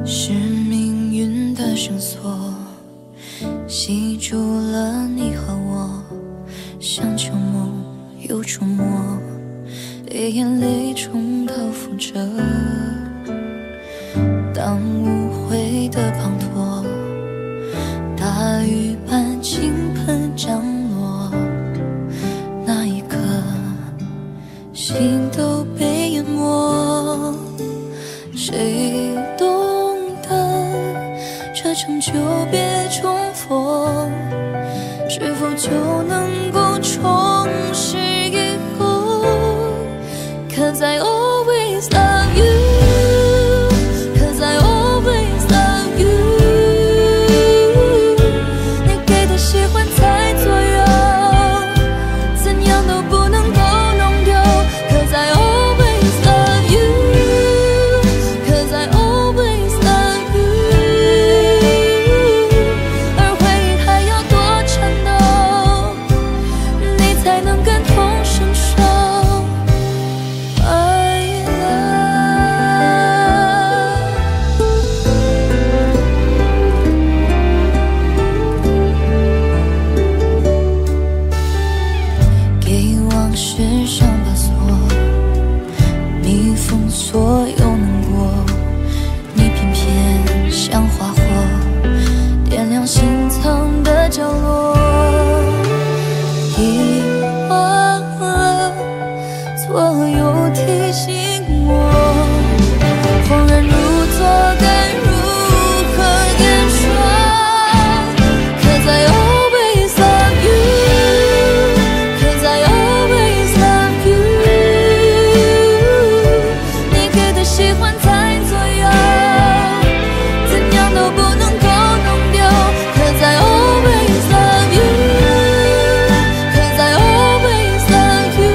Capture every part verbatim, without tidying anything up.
是命运的绳索，系住了你和我，像旧梦又触摸，被眼泪冲泡浮着。当误会的滂沱，大雨般倾盆降落，那一刻，心都被淹没。谁懂得这场久别重逢，是否就能够重拾以后 ？Cause I always love you。Cause I always love you， 你给的喜欢在左右，怎样都不能够弄丢。Cause I always love you，Cause I always love you， 而回忆还要多颤抖，你才能感同身受。世上把锁，你封锁又能过，你偏偏像花火，点亮心藏的角落。遗忘了左右提醒我，恍然如昨该如何言说 ？Cause I always love you。Cause I always love you， 你给的喜欢在左右，怎样都不能够弄丢。Cause I always love you，Cause I always love you，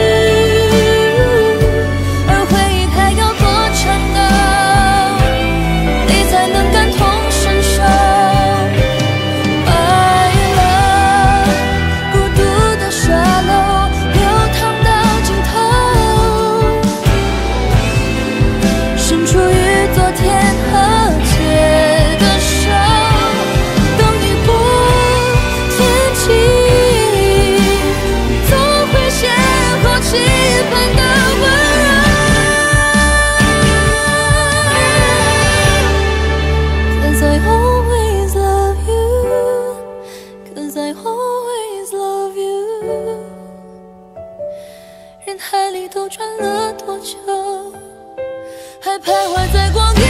而回忆还要多颤抖，你才能感同身受。爱了，孤独的沙漏。伸出于昨天和解的手，等雨过天晴，总会邂逅期盼的温柔。Cause I always love you， Cause I always love you， 人海里都转了多久？还徘徊在光阴。